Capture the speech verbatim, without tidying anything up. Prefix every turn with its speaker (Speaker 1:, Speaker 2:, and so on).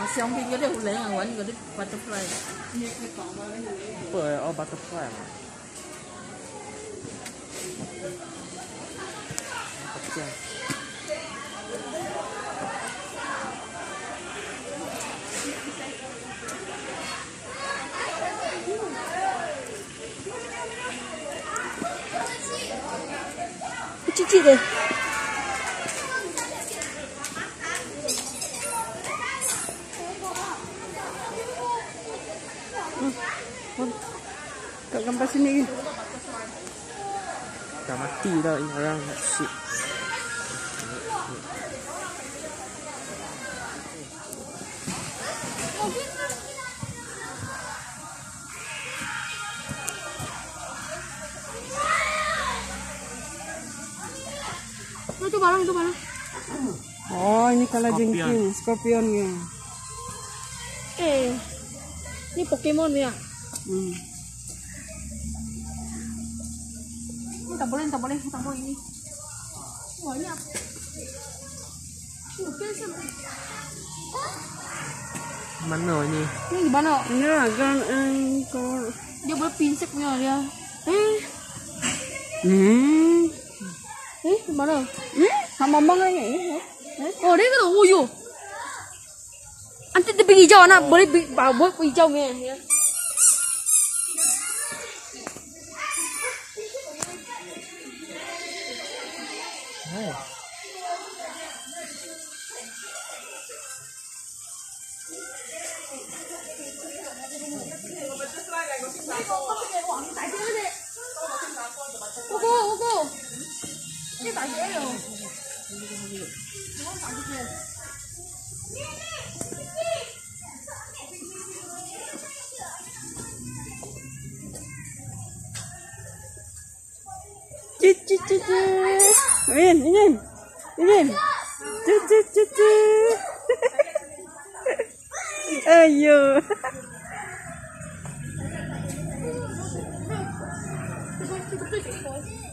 Speaker 1: 相片嗰啲好靚啊，揾嗰啲 butterfly。不過我 butterfly 嘛。這樣。
Speaker 2: chị chị đây. Kak gambar sini.
Speaker 1: Dah mati dah ini orang shit.
Speaker 2: Itu barang itu mana? Oh, ini kalajengking, scorpionnya. Eh, ini Pokemon ya? Hmm. Ini tak boleh, tak boleh, tak boleh ini. Wah, ini apa?
Speaker 1: Mana ini?
Speaker 2: Ini gimana? Ini agak eh, kalau dia boleh pinseknya dia. Eh. Hmm. Eh, gimana? Eh, sama mama ini. Eh, oh dia kan uyu. Nanti dia pergi hijau nak boleh bawa pergi hijau ni. Ya.
Speaker 1: Oh.
Speaker 2: Cô cô cô cái tại dễ rồi chị chị chị chị Uyên Uyên Uyên chị chị chị chị ayo Hãy subscribe cho kênh Ghiền Mì Gõ để không bỏ lỡ những video hấp dẫn.